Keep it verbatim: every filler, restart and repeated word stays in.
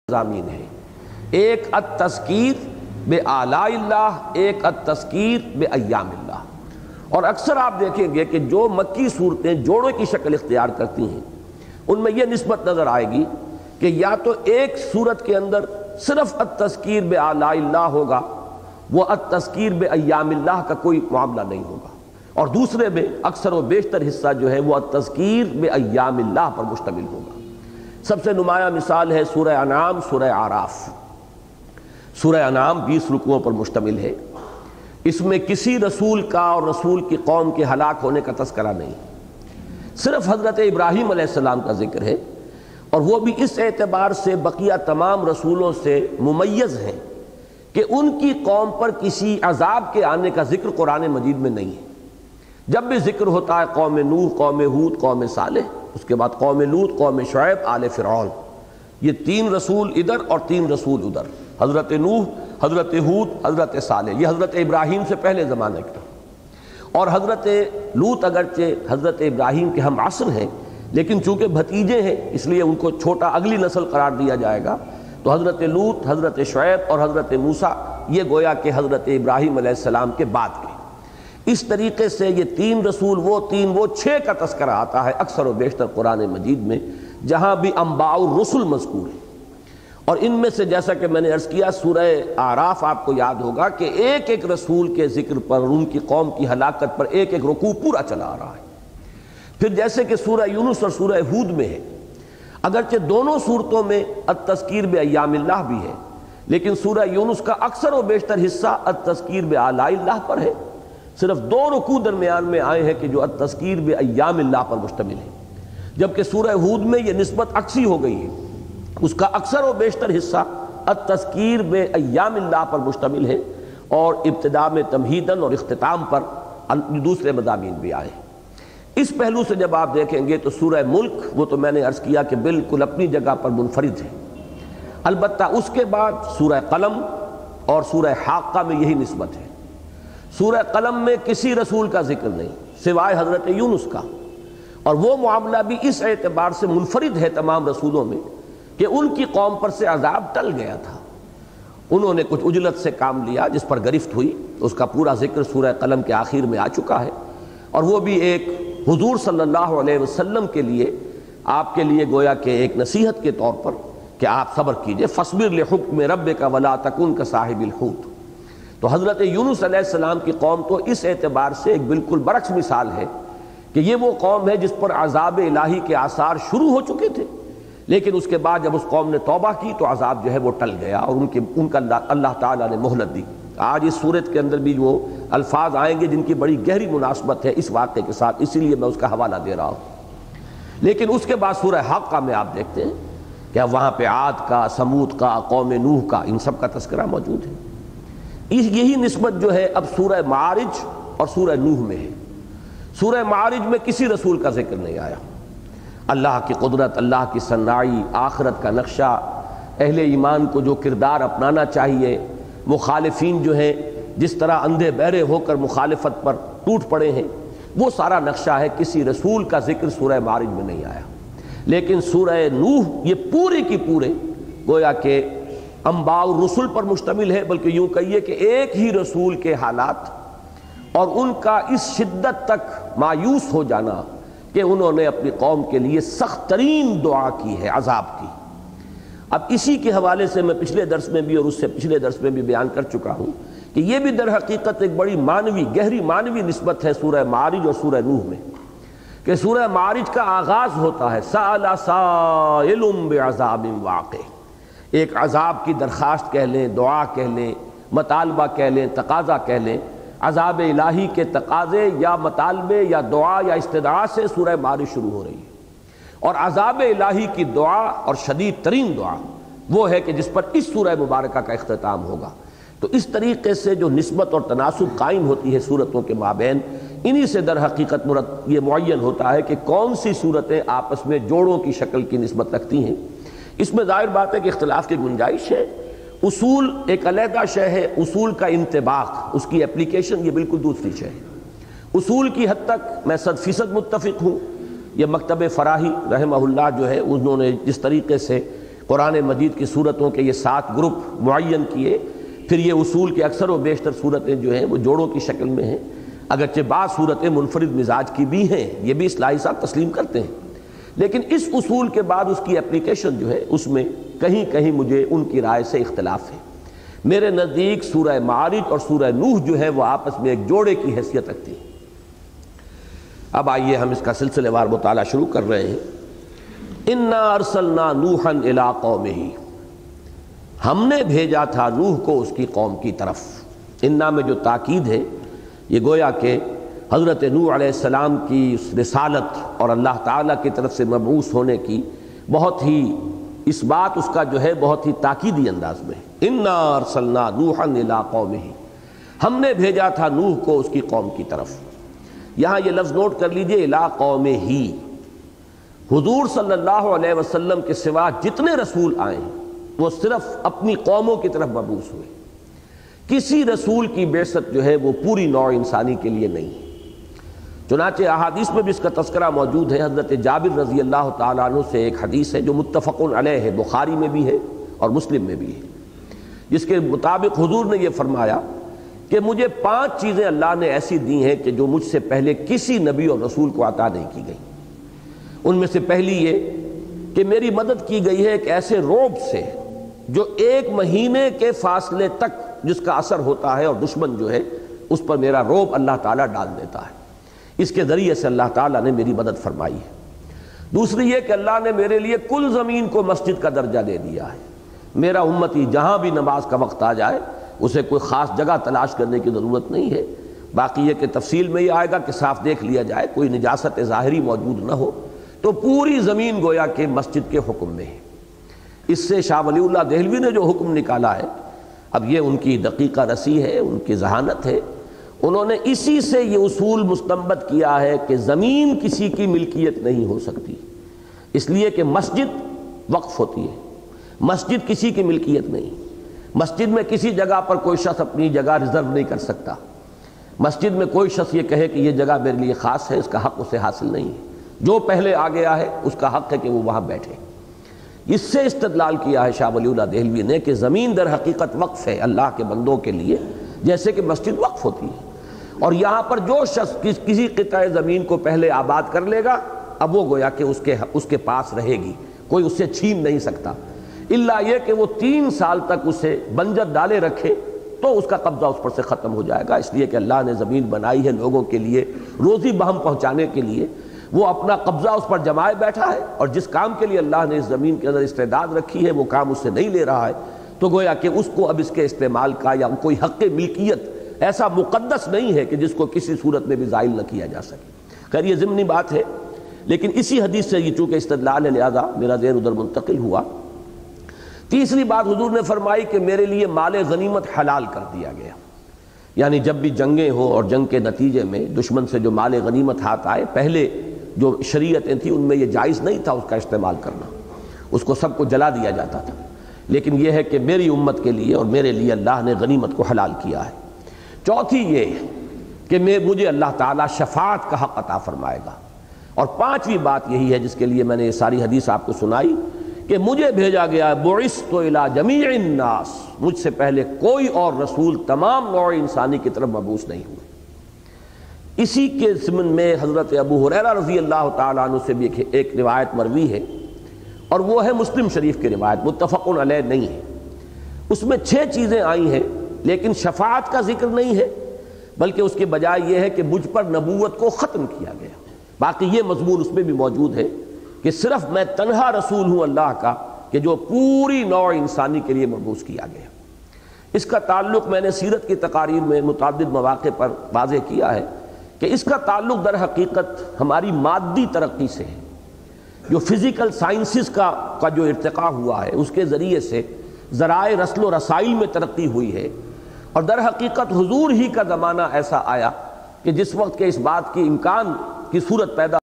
مضامین ہیں، ایک التذکیر بے آلاء اللہ، ایک التذکیر بے ایام اللہ۔ اور اکثر آپ دیکھیں گے کہ جو مکی صورتیں جوڑوں کی شکل اختیار کرتی ہیں ان میں یہ نسبت نظر آئے گی کہ یا تو ایک صورت کے اندر صرف التذکیر بے آلاء اللہ ہوگا، وہ التذکیر بے ایام اللہ کا کوئی معاملہ نہیں ہوگا، اور دوسرے میں اکثر و بیشتر حصہ جو ہے وہ التذکیر بے ایام اللہ پر مشتمل ہوگا۔ سب سے نمایاں مثال ہے سورہ انعام، سورہ اعراف۔ سورہ انعام بیس رکوعوں پر مشتمل ہے، اس میں کسی رسول کا اور رسول کی قوم کے ہلاک ہونے کا تذکرہ نہیں، صرف حضرت ابراہیم علیہ السلام کا ذکر ہے، اور وہ بھی اس اعتبار سے بقیہ تمام رسولوں سے ممیز ہیں کہ ان کی قوم پر کسی عذاب کے آنے کا ذکر قرآن مجید میں نہیں ہے۔ جب بھی ذکر ہوتا ہے قوم نوح، قوم ہود، قوم صالح، اس کے بعد قوم لوط، قوم شعیب، آل فرعون، یہ تین رسول ادھر اور تین رسول ادھر، حضرت نوح، حضرت ہود، حضرت صالح، یہ حضرت ابراہیم سے پہلے زمانے کا، اور حضرت لوط اگرچہ حضرت ابراہیم کے ہم عصر ہیں لیکن چونکہ بھتیجے ہیں اس لیے ان کو چھوٹا اگلی نسل قرار دیا جائے گا، تو حضرت لوط، حضرت شعیب اور حضرت موسیٰ یہ گویا کہ حضرت ابراہیم علیہ السلام کے بعد کے۔ اس طریقے سے یہ تین رسول، وہ تین وہ چھ کا تذکرہ آتا ہے اکثر و بیشتر قرآن مجید میں، جہاں بھی انباء الرسل مذکور ہیں۔ اور ان میں سے جیسا کہ میں نے عرض کیا سورہ اعراف آپ کو یاد ہوگا کہ ایک ایک رسول کے ذکر پر، ان کی قوم کی ہلاکت پر ایک ایک رکوع پورا چلا آ رہا ہے۔ پھر جیسے کہ سورہ یونس اور سورہ ہود میں ہے، اگرچہ دونوں صورتوں میں التذکیر بے ایام اللہ بھی ہے، لیکن سورہ یونس کا اکثر و بیشتر حصہ التذکیر بے آلاء اللہ پر ہے، صرف دو رکوع درمیان میں آئے ہیں کہ جو التذکیر بے ایام اللہ پر مشتمل ہے، جبکہ سورہ ہود میں یہ نسبت عکسی ہو گئی ہے، اس کا اکثر و بیشتر حصہ التذکیر بے ایام اللہ پر مشتمل ہے، اور ابتداء میں تمہیداً اور اختتام پر دوسرے مضامین بھی آئے۔ اس پہلو سے جب آپ دیکھیں گے تو سورہ ملک، وہ تو میں نے عرض کیا کہ بالکل اپنی جگہ پر منفرد ہے، البتہ اس کے بعد سورہ قلم اور سورہ حاقہ میں یہی نسبت ہے۔ سورہ قلم میں کسی رسول کا ذکر نہیں سوائے حضرت یونس کا، اور وہ معاملہ بھی اس اعتبار سے منفرد ہے تمام رسولوں میں کہ ان کی قوم پر سے عذاب ٹل گیا تھا، انہوں نے کچھ عجلت سے کام لیا جس پر گرفت ہوئی، اس کا پورا ذکر سورہ قلم کے آخر میں آ چکا ہے، اور وہ بھی ایک حضور صلی اللہ علیہ وسلم کے لیے، آپ کے لیے گویا کہ ایک نصیحت کے طور پر کہ آپ صبر کیجئے، فاصبر لحکم ربک ولا تکن کصاحب الحوت۔ تو حضرت یونس علیہ السلام کی قوم تو اس اعتبار سے ایک بالکل برعکس مثال ہے کہ یہ وہ قوم ہے جس پر عذاب الہی کے آثار شروع ہو چکے تھے، لیکن اس کے بعد جب اس قوم نے توبہ کی تو عذاب جو ہے وہ ٹل گیا، اور ان کے ان کا اللہ تعالیٰ نے مہلت دی۔ آج اس صورت کے اندر بھی وہ الفاظ آئیں گے جن کی بڑی گہری مناسبت ہے اس واقعے کے ساتھ، اسی لیے میں اس کا حوالہ دے رہا ہوں۔ لیکن اس کے بعد سورہ حاقہ میں آپ دیکھتے ہیں کہ وہاں پہ عاد کا، سمود کا، قوم نوح کا، ان سب کا تذکرہ موجود ہے۔ یہی نسبت جو ہے اب سورہ معارج اور سورہ نوح میں ہے۔ سورہ معارج میں کسی رسول کا ذکر نہیں آیا، اللہ کی قدرت، اللہ کی صناعی، آخرت کا نقشہ، اہل ایمان کو جو کردار اپنانا چاہیے، مخالفین جو ہیں جس طرح اندھے بہرے ہو کر مخالفت پر ٹوٹ پڑے ہیں، وہ سارا نقشہ ہے، کسی رسول کا ذکر سورہ معارج میں نہیں آیا۔ لیکن سورہ نوح یہ پورے کی پورے گویا کہ انباء الرسل پر مشتمل ہے، بلکہ یوں کہیے کہ ایک ہی رسول کے حالات اور ان کا اس شدت تک مایوس ہو جانا کہ انہوں نے اپنی قوم کے لیے سخت ترین دعا کی ہے عذاب کی۔ اب اسی کے حوالے سے میں پچھلے درس میں بھی اور اس سے پچھلے درس میں بھی بیان کر چکا ہوں کہ یہ بھی در حقیقت ایک بڑی معنوی، گہری معنوی نسبت ہے سورہ معارج اور سورہ نوح میں، کہ سورہ معارج کا آغاز ہوتا ہے سأل سائل بعذاب واقع، ایک عذاب کی درخواست کہہ لیں، دعا کہہ لیں، مطالبہ کہہ لیں، تقاضا کہہ لیں، عذاب الہی کے تقاضے یا مطالبے یا دعا یا استدعاء سے سورہ معارج شروع ہو رہی ہے، اور عذاب الہی کی دعا اور شدید ترین دعا وہ ہے کہ جس پر اس سورہ مبارکہ کا اختتام ہوگا۔ تو اس طریقے سے جو نسبت اور تناسب قائم ہوتی ہے صورتوں کے مابین، انہی سے در حقیقت یہ معین ہوتا ہے کہ کون سی صورتیں آپس میں جوڑوں کی شکل کی نسبت رکھتی ہیں۔ اس میں ظاہر بات ہے کہ اختلاف کی گنجائش ہے، اصول ایک علیحدہ شے ہے، اصول کا انطباق، اس کی اپلیکیشن یہ بالکل دوسری شے ہے۔ اصول کی حد تک میں صد فیصد متفق ہوں، یہ مکتب فراہی رحمہ اللہ جو ہے انہوں نے جس طریقے سے قرآن مجید کی صورتوں کے یہ سات گروپ معین کیے، پھر یہ اصول کے اکثر و بیشتر صورتیں جو ہیں وہ جوڑوں کی شکل میں ہیں، اگرچہ بعض صورتیں منفرد مزاج کی بھی ہیں، یہ بھی اصلاحی صاحب تسلیم کرتے ہیں، لیکن اس اصول کے بعد اس کی اپلیکیشن جو ہے اس میں کہیں کہیں مجھے ان کی رائے سے اختلاف ہے۔ میرے نزدیک سورہ معارج اور سورہ نوح جو ہے وہ آپس میں ایک جوڑے کی حیثیت رکھتی ہیں۔ اب آئیے ہم اس کا سلسلے وار مطالعہ شروع کر رہے ہیں۔ اِنَّا أَرْسَلْنَا نُوحًا إِلَىٰ قَوْمِهِ، ہم نے بھیجا تھا نوح کو اس کی قوم کی طرف۔ اِنَّا میں جو تاکید ہے یہ گویا کہ حضرت نوح علیہ السلام کی اس رسالت اور اللہ تعالیٰ کی طرف سے مبعوث ہونے کی بہت ہی اس بات اس کا جو ہے بہت ہی تاکیدی انداز میں اِنَّا أَرْسَلْنَا نُوحًا إِلَىٰ قَوْمِهِ، ہم نے بھیجا تھا نوح کو اس کی قوم کی طرف۔ یہاں یہ لفظ نوٹ کر لیجئے اِلَىٰ قَوْمِهِ، حضور صلی اللہ علیہ وسلم کے سوا جتنے رسول آئے وہ صرف اپنی قوموں کی طرف مبعوث ہوئے، کسی رسول کی بعثت جو ہے وہ پوری نوع انسانی کے لیے نہیں ہے۔ چنانچہ احادیث میں بھی اس کا تذکرہ موجود ہے۔ حضرت جابر رضی اللہ تعالیٰ عنہ سے ایک حدیث ہے جو متفق علیہ ہے، بخاری میں بھی ہے اور مسلم میں بھی ہے، جس کے مطابق حضور نے یہ فرمایا کہ مجھے پانچ چیزیں اللہ نے ایسی دی ہیں کہ جو مجھ سے پہلے کسی نبی اور رسول کو عطا نہیں کی گئی۔ ان میں سے پہلی یہ کہ میری مدد کی گئی ہے ایک ایسے روب سے جو ایک مہینے کے فاصلے تک جس کا اثر ہوتا ہے اور دشمن جو ہے اس پر میرا روب اللہ تعالیٰ ڈال دیتا ہے، اس کے ذریعے سے اللہ تعالیٰ نے میری مدد فرمائی ہے۔ دوسری یہ کہ اللہ نے میرے لیے کل زمین کو مسجد کا درجہ دے دیا ہے، میرا امتی جہاں بھی نماز کا وقت آ جائے اسے کوئی خاص جگہ تلاش کرنے کی ضرورت نہیں ہے۔ باقی یہ کہ تفصیل میں یہ آئے گا کہ صاف دیکھ لیا جائے، کوئی نجاست ظاہری موجود نہ ہو، تو پوری زمین گویا کہ مسجد کے حکم میں ہے۔ اس سے شاہ ولی اللہ دہلوی نے جو حکم نکالا ہے، اب یہ ان کی دقیقہ رسی ہے، ان کی ذہانت ہے، انہوں نے اسی سے یہ اصول مستنبط کیا ہے کہ زمین کسی کی ملکیت نہیں ہو سکتی، اس لیے کہ مسجد وقف ہوتی ہے، مسجد کسی کی ملکیت نہیں۔ مسجد میں کسی جگہ پر کوئی شخص اپنی جگہ ریزرو نہیں کر سکتا، مسجد میں کوئی شخص یہ کہے کہ یہ جگہ میرے لیے خاص ہے، اس کا حق اسے حاصل نہیں ہے، جو پہلے آ گیا ہے اس کا حق ہے کہ وہ وہاں بیٹھے۔ اس سے استدلال کیا ہے شاہ ولی اللہ دہلوی نے کہ زمین در حقیقت وقف ہے اللہ کے بندوں کے لیے، جیسے کہ مسجد وقف ہوتی ہے، اور یہاں پر جو شخص کسی قطع زمین کو پہلے آباد کر لے گا اب وہ گویا کہ اس کے اس کے پاس رہے گی، کوئی اس سے چھین نہیں سکتا، الا یہ کہ وہ تین سال تک اسے بنجر ڈالے رکھے تو اس کا قبضہ اس پر سے ختم ہو جائے گا، اس لیے کہ اللہ نے زمین بنائی ہے لوگوں کے لیے روزی بہم پہنچانے کے لیے، وہ اپنا قبضہ اس پر جمائے بیٹھا ہے، اور جس کام کے لیے اللہ نے اس زمین کے اندر استعداد رکھی ہے وہ کام اس سے نہیں لے رہا ہے، تو گویا کہ اس کو اب اس کے استعمال کا یا کوئی حق ملکیت ایسا مقدس نہیں ہے کہ جس کو کسی صورت میں بھی زائل نہ کیا جا سکے۔ خیر یہ ضمنی بات ہے، لیکن اسی حدیث سے یہ چونکہ استدلال ہے لہذا میرا ذہن ادھر منتقل ہوا۔ تیسری بات حضور نے فرمائی کہ میرے لیے مال غنیمت حلال کر دیا گیا، یعنی جب بھی جنگیں ہوں اور جنگ کے نتیجے میں دشمن سے جو مال غنیمت ہاتھ آئے، پہلے جو شریعتیں تھیں ان میں یہ جائز نہیں تھا اس کا استعمال کرنا، اس کو سب کو جلا دیا جاتا تھا، لیکن یہ ہے کہ میری امت کے لیے اور میرے لیے اللہ نے غنیمت کو حلال کیا ہے۔ چوتھی یہ کہ میں مجھے اللہ تعالیٰ شفاعت کا حق عطا فرمائے گا، اور پانچویں بات یہی ہے جس کے لیے میں نے یہ ساری حدیث آپ کو سنائی کہ مجھے بھیجا گیا بعثت الی جمیع الناس، مجھ سے پہلے کوئی اور رسول تمام نوع انسانی کی طرف مبعوث نہیں ہوئے۔ اسی کے ضمن میں حضرت ابو ہریرہ رضی اللہ تعالیٰ عنہ سے بھی ایک روایت مروی ہے، اور وہ ہے مسلم شریف کی روایت، متفق علیہ نہیں ہے، اس میں چھ چیزیں آئی ہیں لیکن شفاعت کا ذکر نہیں ہے، بلکہ اس کے بجائے یہ ہے کہ مجھ پر نبوت کو ختم کیا گیا۔ باقی یہ مضمون اس میں بھی موجود ہے کہ صرف میں تنہا رسول ہوں اللہ کا کہ جو پوری نوع انسانی کے لیے مبعوث کیا گیا۔ اس کا تعلق میں نے سیرت کی تقاریر میں متعدد مواقع پر واضح کیا ہے کہ اس کا تعلق در حقیقت ہماری مادی ترقی سے ہے، جو فزیکل سائنسز کا کا جو ارتقاء ہوا ہے اس کے ذریعے سے ذرائع رسل و رسائل میں ترقی ہوئی ہے، اور در حقیقت حضور ہی کا زمانہ ایسا آیا کہ جس وقت کے اس بات کی امکان کی صورت پیدا